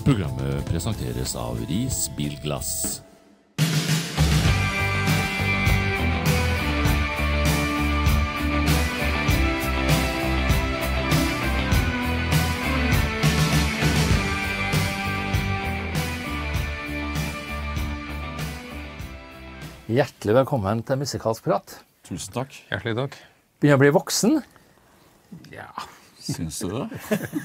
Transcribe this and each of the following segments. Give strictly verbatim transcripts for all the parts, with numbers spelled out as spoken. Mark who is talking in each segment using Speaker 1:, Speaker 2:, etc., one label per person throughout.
Speaker 1: Programmet presenteres av Ris Bilglass.
Speaker 2: Hjertelig velkommen til Musikalsk Prat.
Speaker 3: Tusen takk.
Speaker 4: Hjertelig takk.
Speaker 2: Begynner å bli voksen.
Speaker 4: Ja,
Speaker 3: syns du det?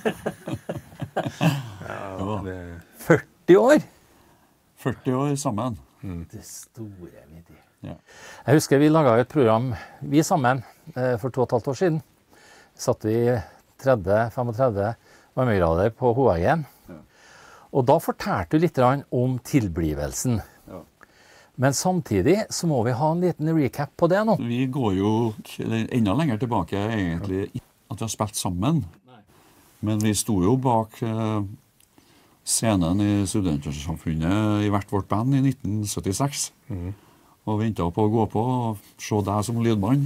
Speaker 4: ja det...
Speaker 2: førti år.
Speaker 3: førti år sammen.
Speaker 2: Mm. Det store midt i.
Speaker 3: Ja.
Speaker 2: Jeg husker vi laget et program, vi sammen, for to og et halvt år siden. Satt vi tretti til femogtretti varmegrader på hovedveggen. Ja. Og da fortalte du litt om tilblivelsen. Men samtidig så må vi ha en liten recap på det nå.
Speaker 3: Vi går jo enda lenger tilbake egentlig at vi har spilt sammen. Nei. Men vi sto jo bak uh, scenen i Studentersamfunnet i hvert vårt band i nitten syttiseks. Mm. Og ventet på å gå på og se deg som lydmann.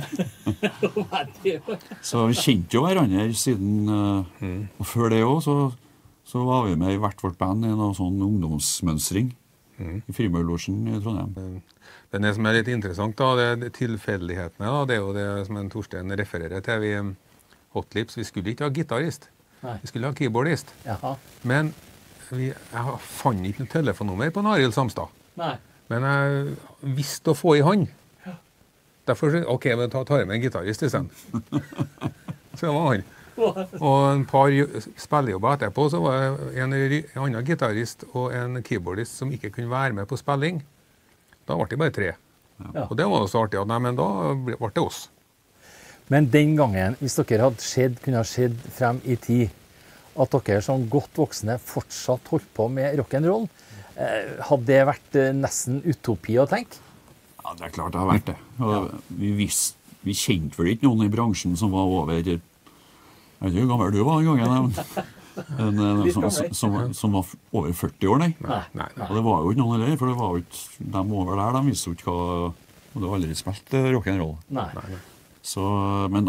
Speaker 3: Så vi kjente jo hverandre siden, uh, mm. og før det også, så, så var vi med i hvert vårt band i noen sånn ungdomsmønstring. Mm. I Frimurlosjen i Trondheim.
Speaker 4: Det, det som er litt interessant, da, det er tilfeldighetene. Da, det er jo det som en Torstein refererer til. Vi, Hotlips, vi skulle ikke ha gitarist. Nei. Vi skulle ha keyboardist. Jaha. Men vi, jeg fant ikke noe telefonnummer på Arild Samstad. Nei. Men jeg visste å få i hand. Ja. Derfor ok, men ta, tar jeg med en gitarist i stedet. Så det var han. Og en par spillejobber etterpå så var det en, en annen gitarist og en keyboardist som ikke kunne være med på spilling. Da ble det bare tre. Ja. Og det var så artig at nei, men da ble det oss.
Speaker 2: Men den gangen, hvis dere hadde skjedd, kunne ha skjedd frem i tid, at dere som godt voksne fortsatt holdt på med rock'n'roll, eh, hadde det vært eh, nesten utopi å tenke?
Speaker 3: Ja, det er klart det har vært det. Og ja. vi, visste, vi kjente vel ikke noen i bransjen som var over... Jeg vet ikke hvor gammel du var den gangen, en, en, som, som, som var over førti år, nei.
Speaker 4: Nei, nei, nei.
Speaker 3: Og det var jo ikke noen heller, for det var jo ikke, de over der, de visste jo ikke hva, og det var aldri spilt rock'n'roll.
Speaker 2: Nei.
Speaker 3: Så, men,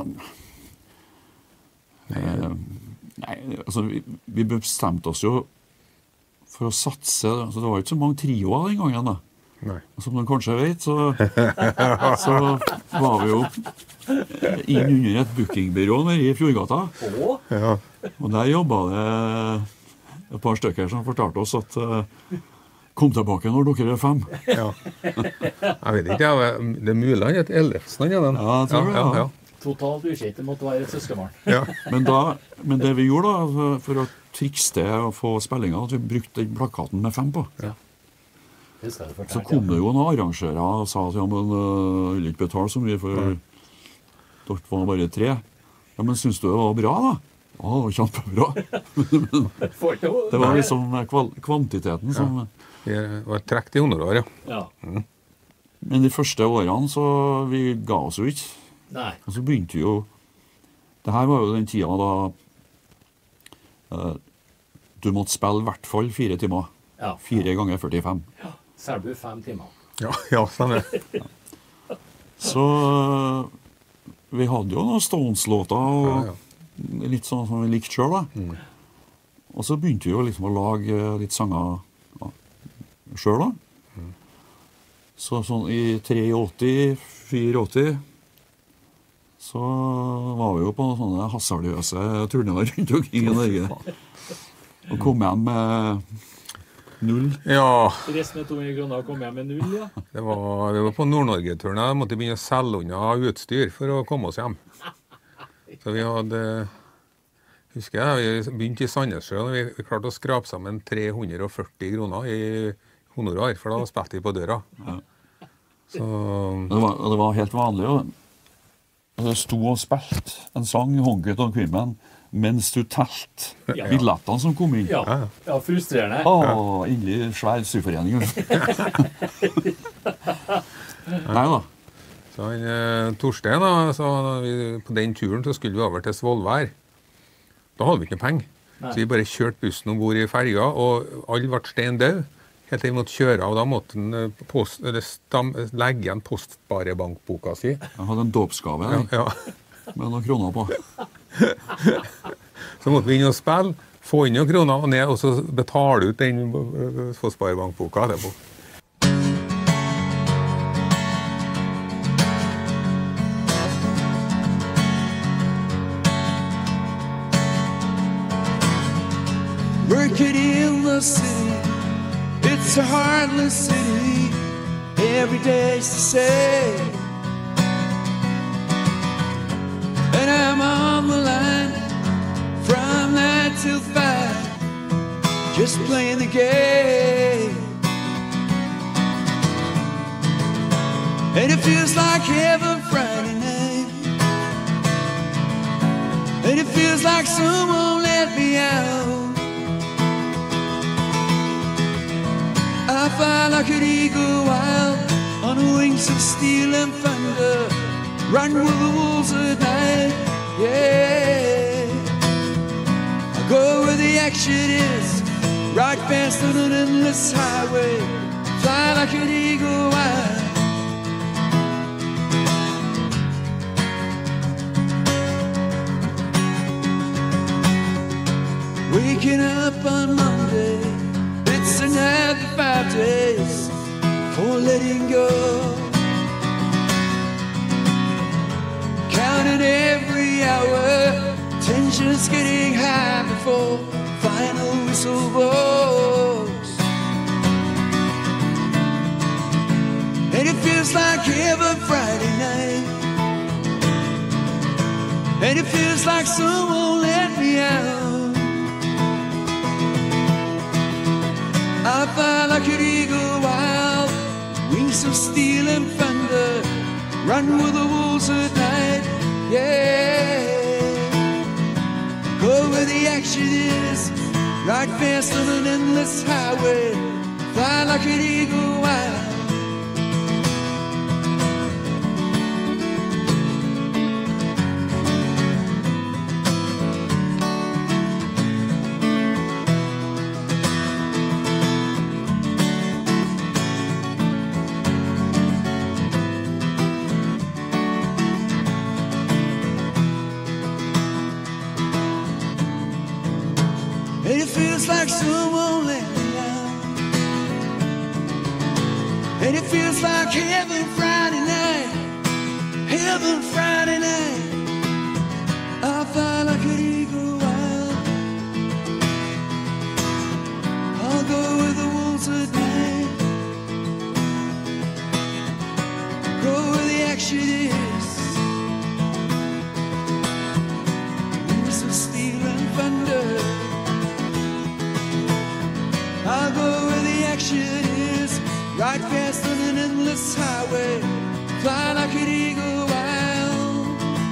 Speaker 3: eh, nei, altså, vi, vi bestemte oss jo for å satse, altså det var jo ikke så mange trioer den gangen da. Nei. Og som du kanskje vet, så, så var vi jo inn under et bookingbyrå nede i Fjordgata. Ja. Og der jobbet det et par stykker som fortalte oss at uh, kom tilbake når dere er fem.
Speaker 4: Ja. Jeg vet ikke, det er mulig han er et Ellefsen. Ja,
Speaker 3: jeg tror det, ja. ja, ja.
Speaker 2: Totalt ukjent, det måtte være et søskenbarn.
Speaker 3: Ja. Men, da, men det vi gjorde da, for å trikse det og få spillinga, at vi brukte den plakaten med fem på. Ja. Så kom det jo noen arrangører og sa at ja, men uh, vil ikke betale så mye for dere var bare tre. Ja, men synes du det var bra da? Ja, det var kjempebra. Men, det var liksom kval kvantiteten som...
Speaker 4: Ja. Det var trekt i honorar, ja. ja.
Speaker 3: Mm. Men de første årene så vi ga oss jo ikke. Nei. Og så begynte vi jo... Det her var jo den tida da uh, du måtte spille i hvert fall fire timer. Ja. Fire ganger førtifem.
Speaker 2: Ja. Selbu fem timer.
Speaker 4: Ja, ja, sånn er det.
Speaker 3: Ja. Så vi hadde jo noen Stones-låter og ja, ja. Litt sånn som vi likte selv da. Mm. Og så begynte vi jo liksom å lage litt sanger ja, selv da. Mm. Så sånn i åttitre, åttifire så var vi jo på sånne hasardøse turnerer rundt omkring i Norge. Og kom hjem med null.
Speaker 4: Ja.
Speaker 2: Resten med to hundre kroner kom hjem med null, ja.
Speaker 4: Det var, vi var på Nord-Norge-turen. Jeg måtte begynne å selge unna utstyr for å komme oss hjem. Så vi hadde, husker jeg, vi begynte i Sandnessjøen, og vi klarte å skrape sammen tre hundre og førti kroner i honorar, for da spilte vi på døra. Ja. Så...
Speaker 3: Det var, det var helt vanlig, jo. Jeg sto og spilte en sang, Honky Tonk Women, mens du telt ja, ja. Billettene som kom inn.
Speaker 2: Ja, ja frustrerende.
Speaker 3: Åh, inni svær syforening. Nei da.
Speaker 4: Så han, eh, Torstein, da, så vi, på den turen så skulle vi over til Svolvær. Da hadde vi ikke noe penger. Nei. Så vi bare kjørte bussen ombord i ferga, og alle ble stein død. Helt til vi måtte kjøre av, da måtte han post, stam, legge igjen postbarebankboka si.
Speaker 3: Jeg hadde en dåpsgave,
Speaker 4: ja, ja.
Speaker 3: Med noen kroner på.
Speaker 4: Så måtte vi inn og spille få inn noen kroner og ned, og så betale ut den for sparebankboka etterpå.
Speaker 5: Working in the city, it's a heartless city, every day's the same. And I'm on the line from nine till five, just playing the game. And it feels like heaven Friday night, and it feels like someone let me out. I fly like an eagle wild on the wings of steel and thunder, run with the wolves at night, yeah. I go where the action is, ride fast on an endless highway, fly like an eagle wild. Waking up on Monday, it's another five days for letting go. Counting every hour, tension's getting high before final whistle blows. And it feels like heaven Friday night, and it feels like someone let me out. I fly like an eagle wild, wings of steel and thunder, run with the wolves at night, yeah. Go where the action is, ride fast on an endless highway, fly like an eagle wild. And it feels like someone let me out, and it feels like heaven Friday night, heaven Friday night. I fly like an eagle wild, I'll go with the wolves at night, go where the action is, wings of steel and thunder. I'll go where the action is, ride fast on an endless highway, fly like an eagle wild.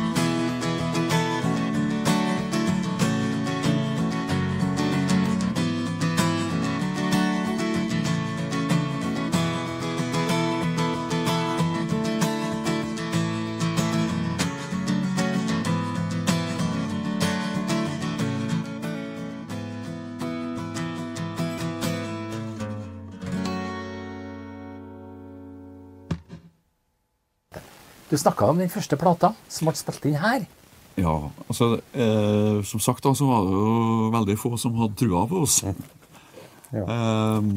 Speaker 2: Du snakket om den første plata som ble spilt inn her.
Speaker 3: Ja, altså, eh, som sagt da, så var det jo veldig få som hadde trua på oss. Ja. Eh,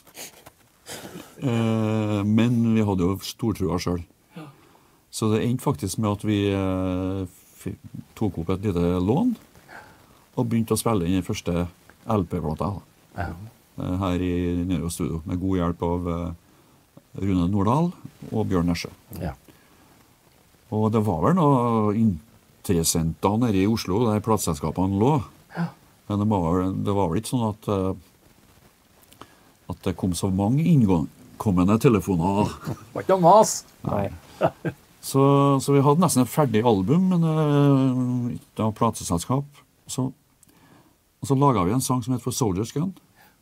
Speaker 3: eh, men vi hadde jo stortrua selv. Ja. Så det endte faktisk med at vi eh, tok opp et lite lån, og begynte å spille inn den første L P-plata ja. eh, her i Nero Studio, med god hjelp av eh, Rune Nordahl og Bjørn Nesje. Ja. Og det var vel noen interessenter nede i Oslo, der plateselskapene lå. Ja. Men det var, det var vel ikke sånn at, at det kom så mange innkommende telefoner.
Speaker 2: Det var ikke noe mas.
Speaker 3: Nei. Så, så vi hadde nesten et ferdig album, men ikke av plateselskap. Så, og så laget vi en sang som heter For Soldier's Gun.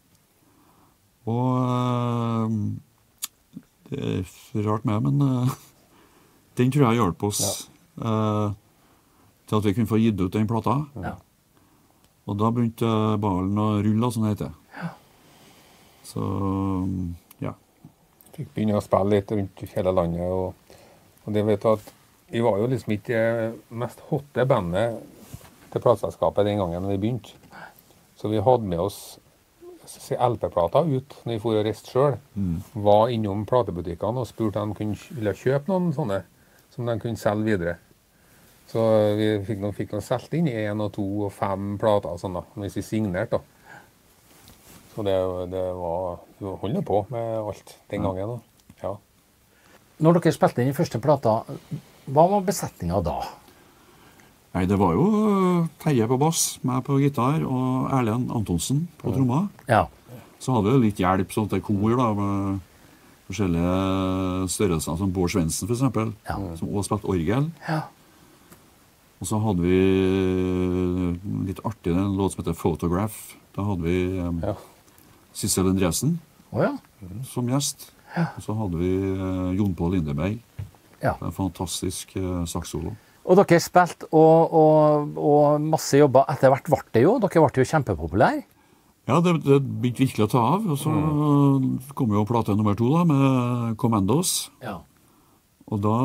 Speaker 3: Og det er rart med, men den tror jeg hjalp oss ja. uh, til at vi kunne få gitt ut den plata. Ja. Og da begynte ballen å rulle, sånn heter det. Ja. Så, ja.
Speaker 4: Fikk begynne å spille litt rundt hele landet, og, og det vet du at vi var jo liksom ikke mest hotte bandet til plateselskapet den gangen vi begynte. Så vi hadde med oss L P-plater ut når vi for å reiste selv. Mm. Var innom platebutikkene og spurte om de kunne ville kjøpe noen sånne som de kunne selge videre. Så vi fikk noen, fikk noen selgt inn i en og to og fem plater og sånn da, hvis vi signerte da. Så det, det var, vi holdt på med alt den gangen da. Ja.
Speaker 2: Når dere spilte inn i første plata, hva var besetningen da?
Speaker 3: Nei, det var jo Terje på bass, meg på gitar, og Erlend Antonsen på tromma.
Speaker 2: Ja.
Speaker 3: Så hadde vi litt hjelp sånn til kor da, med forskjellige størrelser, som Bård Svendsen for eksempel, ja. Som også spilte orgel. Ja. Og så hadde vi litt artig, en låt som heter Photograph. Da hadde vi um, ja. Sissel Endresen
Speaker 2: oh, ja.
Speaker 3: som gjest. Ja. Og så hadde vi uh, Jon Paul Lindeberg. Ja. En fantastisk uh, saksolo.
Speaker 2: Og dere spilte og, og, og masse jobber etter hvert ble det jo. Dere ble jo kjempepopulære.
Speaker 3: Ja, det, det begynte virkelig å ta av. Og så mm. kom jo plate nummer to da, med Commandos. Ja. Og da,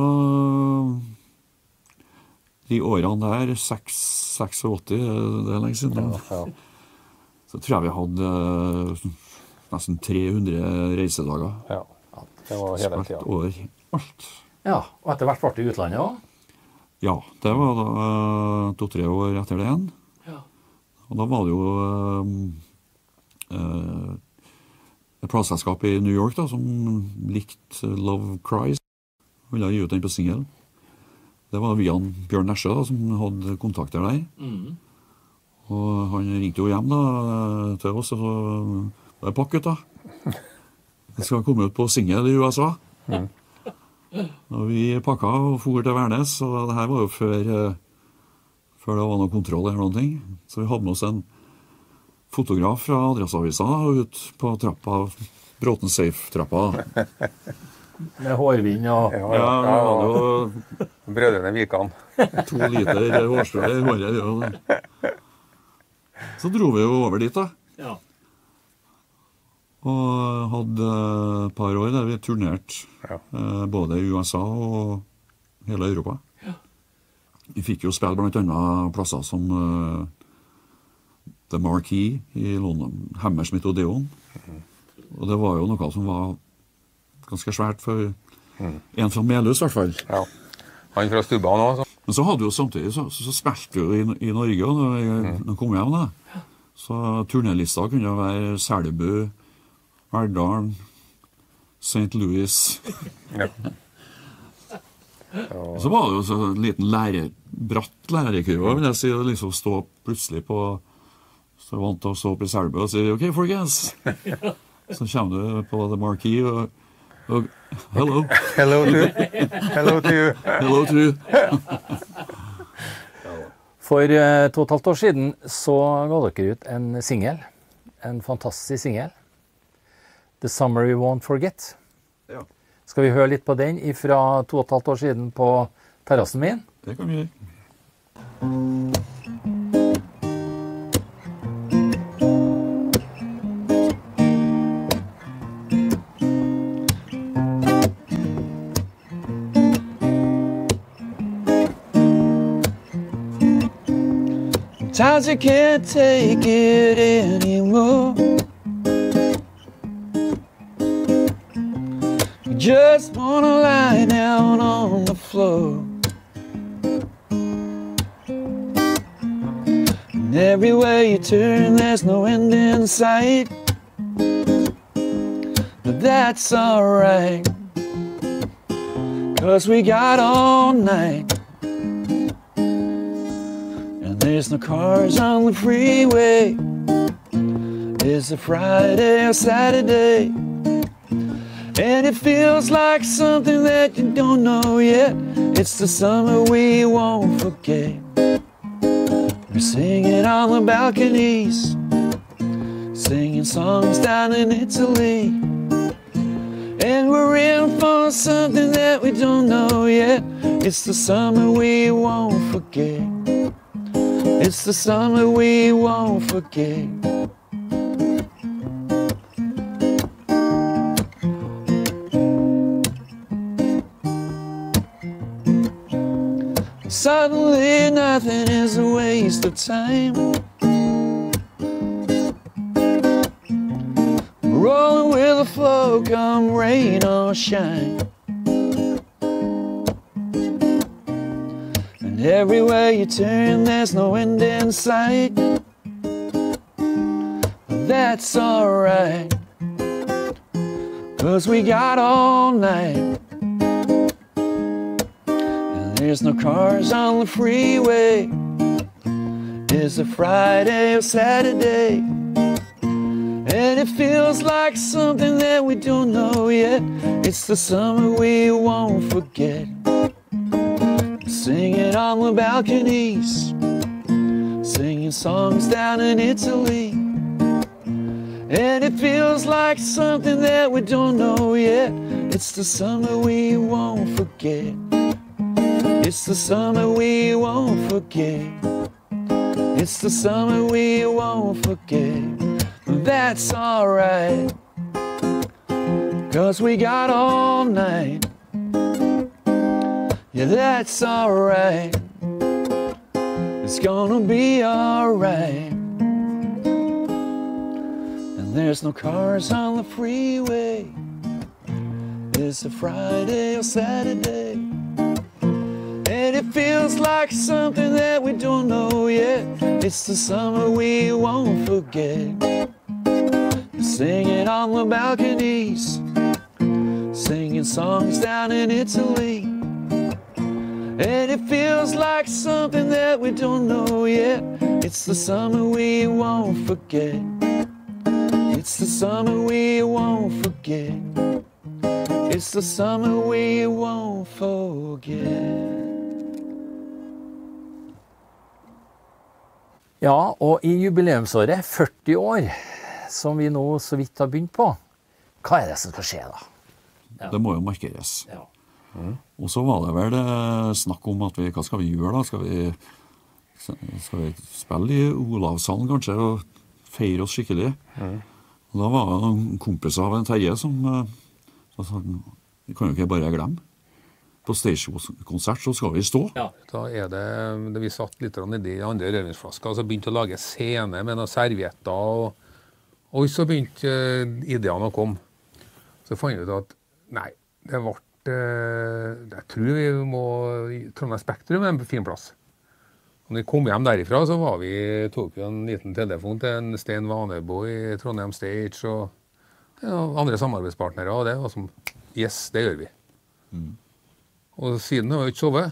Speaker 3: de årene der, åttiseks, det er lenge siden, ja, ja. Så tror jeg vi hadde nesten tre hundre reisedager.
Speaker 4: Ja, det var hele tiden.
Speaker 3: Spilt over alt.
Speaker 2: Ja, og etter hvert ble det i utlandet også?
Speaker 3: Ja, det var da to-tre år etter det igjen. Ja. Og da var det jo uh, et plateselskap i New York da, som likte Love Cries. Ville gi ut den på single. Det var via Bjørn Nesje da, som hadde kontakter der. Mm. Og han ringte jo hjem da, til oss, og så var det pakket da. Det skal komme ut på single i U S A. Mm. Og vi pakka og for til Værnes, og det her var jo før, før det var noe kontroll eller noen ting. Så vi hadde med oss en fotograf fra Adresseavisa ut på trappa, Bråten Safe-trappa.
Speaker 2: Med hårvind og...
Speaker 3: Ja, ja, ja, ja og...
Speaker 4: Brødrene Vikan.
Speaker 3: To liter hårstrø i håret. Ja. Så dro vi jo over dit da. Ja. Og hadde et par år der vi turnerte ja. eh, både i U S A og hele Europa. Ja. Vi fikk jo spille blant annet plasser som uh, The Marquee i London, Hammersmith og Deon. Mm. Og det var jo noe som var ganske svært for mm. en fra Melhus i hvert fall.
Speaker 4: Ja. Han fra Stubba nå. Så.
Speaker 3: Men så hadde vi jo samtidig, så, så spilte vi i, i Norge når vi mm. kom hjem da. Så turnélista kunne være Selbu, Verdalen, Saint Louis. Ja. Så var det jo så en liten lærer, bratt lærekurve, vil jeg si, å liksom stå plutselig på, så vant til å stå opp i Selbu og si, ok, folkens. Så kommer du på The Marquee og, og hello.
Speaker 4: Hello to, hello to you.
Speaker 3: Hello to you.
Speaker 2: For uh, to og et halvt år siden så ga dere ut en single, en fantastisk single. The Summer We Won't Forget. Ja. Skal vi høre litt på den fra to og et halvt år siden på terrassen min?
Speaker 3: Det kan vi gjøre.
Speaker 5: Sometimes I can't take it anymore. Just wanna lie down on the floor. And everywhere you turn, there's no end in sight. But that's alright, 'cause we got all night. And there's no cars on the freeway. It's a Friday or Saturday. And it feels like something that you don't know yet. It's the summer we won't forget. We're singing on the balconies, singing songs down in Italy. And we're in for something that we don't know yet. It's the summer we won't forget. It's the summer we won't forget. Suddenly nothing is a waste of time. so come rain or shine. And everywhere you turn, there's no end in sight. That's alright, 'cause we got all night. And there's no cars on the freeway. It's a Friday or Saturday, and it feels like something that we don't know yet. It's the summer we won't forget. Singing on the balconies, singing songs down in Italy. And it feels like something that we don't know yet. It's the summer we won't forget. It's the summer we won't forget. It's the summer we won't forget. That's alright, 'cause we got all night. Yeah, that's alright. It's gonna be alright. And there's no cars on the freeway. It's a Friday or Saturday, and it feels like something that we don't know yet. It's the summer we won't forget. Singing on the balconies, singing songs down in Italy. And it feels like something that we don't know yet. It's the summer we won't forget. It's the summer we won't forget. It's the summer we won't forget.
Speaker 2: Ja, og i jubileumsåret, førti år, som vi nå så vidt har begynt på, hva er det som skal skje da?
Speaker 3: Ja. Det må jo markeres.
Speaker 2: Ja.
Speaker 3: Mm. Og så var det vel det snakk om at vi, hva skal vi gjøre da? Skal vi, skal vi spille i Olavshallen kanskje og feire oss skikkelig? Mm. Og da var det noen kompiser av en Terje som sa, vi kan jo ikke bare glemme. På stage-konsert så skal vi stå.
Speaker 4: Ja, da er det, det vi satt litt nedi andre rødvinsflasker, og så begynte å lage scene med noen servietter, og, og så begynte uh, ideene å komme. Så fant vi ut at, nei, det ble, uh, jeg tror vi må, Trondheim Spektrum er en fin plass. Og når vi kom hjem derifra, så var vi, tok vi en liten telefon til en Sten Vanebo i Trondheim Stage, og ja, andre samarbeidspartnere, og det var som, yes, det gjør vi. Mm. Og siden har vi ikke sovet.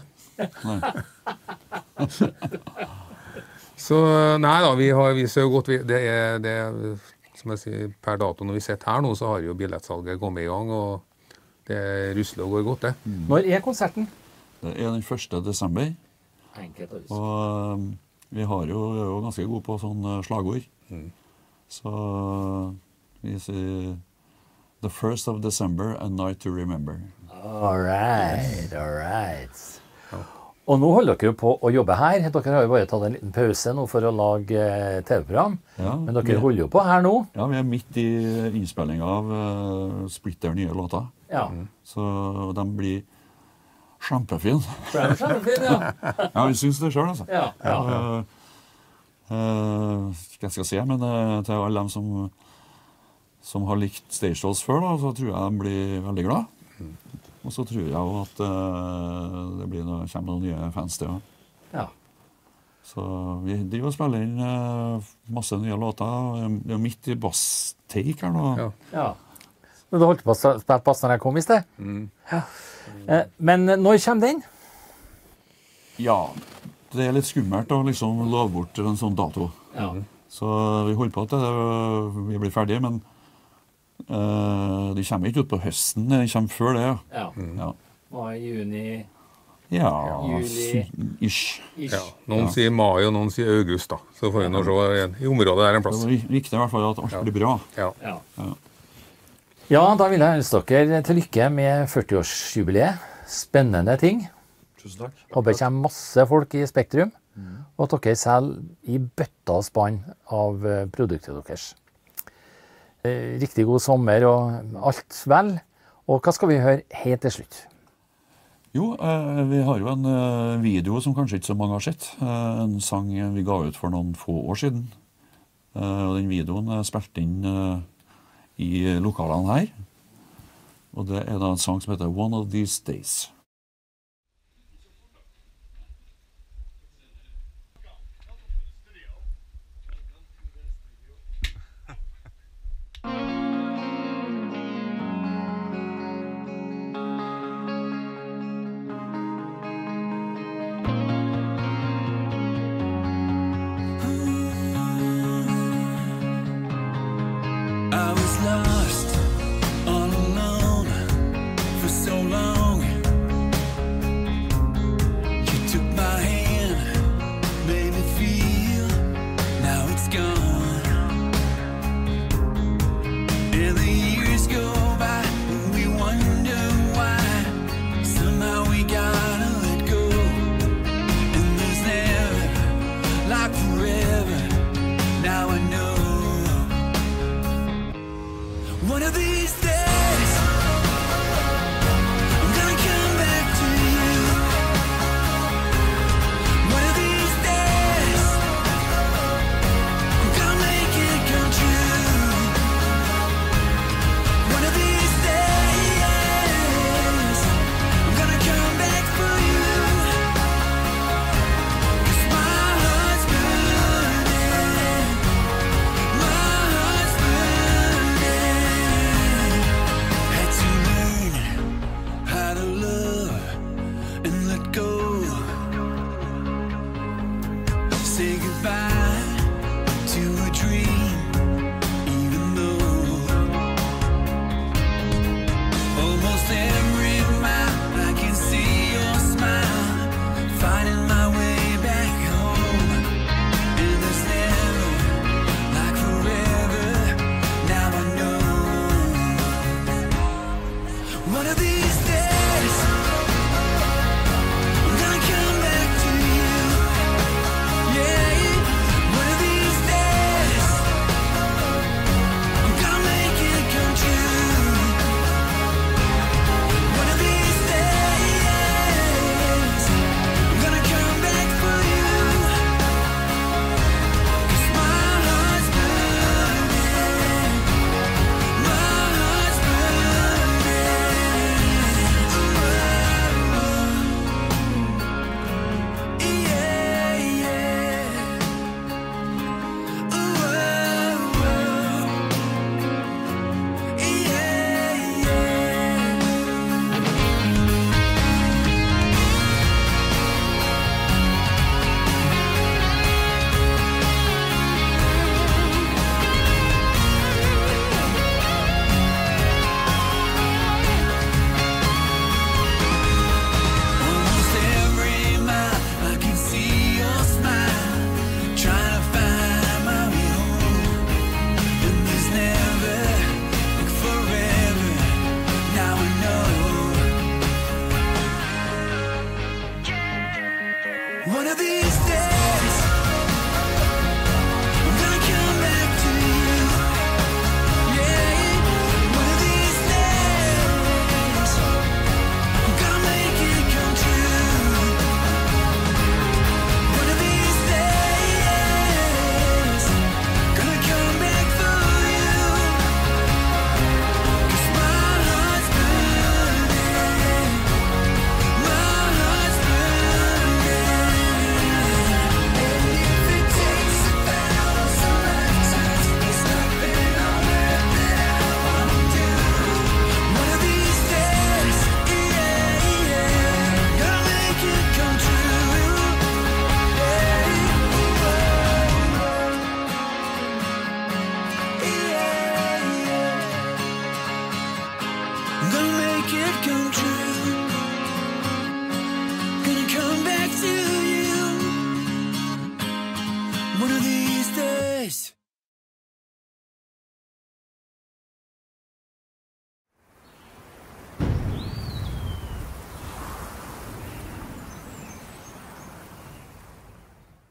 Speaker 4: Så nei da, vi har vi så godt, vi, det, er, det er, som jeg sier, per dato når vi sitter her nå, så har jo billettsalget kommet i gang, og det rusler og går godt, det.
Speaker 2: Mm. Når er konserten?
Speaker 3: Det er den første desember.
Speaker 2: Enkelt og
Speaker 3: og um, vi har jo, er jo ganske gode på sånn slagord. Mm. Så vi sier The first of December, a night to remember.
Speaker 2: All right, all right. Ja. Og nå holder dere jo på å jobbe her. Dere har jo bare tatt en liten pause nå for å lage T V-program. Ja, men dere vi, holder jo på her nå.
Speaker 3: Ja, vi er midt i innspilling av uh, splitter nye låter.
Speaker 2: Ja.
Speaker 3: Så de blir kjempefine.
Speaker 2: Kjempefine, ja.
Speaker 3: Ja, vi synes det selv, altså.
Speaker 2: Ja, ja.
Speaker 3: Uh, uh, hva skal jeg si, men uh, til alle dem som, som har likt Stage Shows før, da, så tror jeg de blir veldig glad. Mm. Og så tror jeg jo at uh, det blir noe, kommer noen nye fans til.
Speaker 2: Ja.
Speaker 3: Så vi driver og spiller inn uh, masse nye låter. Vi er midt i bass-take her nå.
Speaker 2: Ja. Ja. Men du holdt på å spille bass når jeg kom i sted? Mm. Ja. Eh, men når kommer den?
Speaker 3: Ja, det er litt skummelt å liksom love bort en sånn dato. Ja. Så vi holder på at det, vi blir ferdige, men Uh, de kommer ikke ut på høsten, de kommer før det.
Speaker 2: Ja. Mm. Ja. Mai, juni,
Speaker 3: ja,
Speaker 2: juli,
Speaker 3: ish.
Speaker 4: ish. Ja. Noen ja. sier mai, og noen sier august, da. Så får vi nå se i området der en plass.
Speaker 3: Det er viktig i hvert fall at alt ja. blir bra.
Speaker 4: Ja.
Speaker 2: Ja. Ja. Ja, da vil jeg ønske dere til lykke med førtiårsjubileet. Spennende ting.
Speaker 3: Tusen takk.
Speaker 2: Håper det kommer masse folk i Spektrum, mm. og at dere selv i bøtta og spann av produktet deres. Riktig god sommer og alt vel. Og hva skal vi høre helt til slutt?
Speaker 3: Jo, eh, vi har jo en eh, video som kanskje ikke så mange har sett. Eh, en sang vi ga ut for noen få år siden. Eh, og den videoen er spilt inn eh, i lokalene her. Og det er da en sang som heter One of These Days.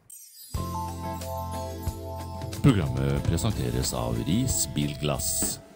Speaker 1: Programmet presenteres av Ris Bilglass.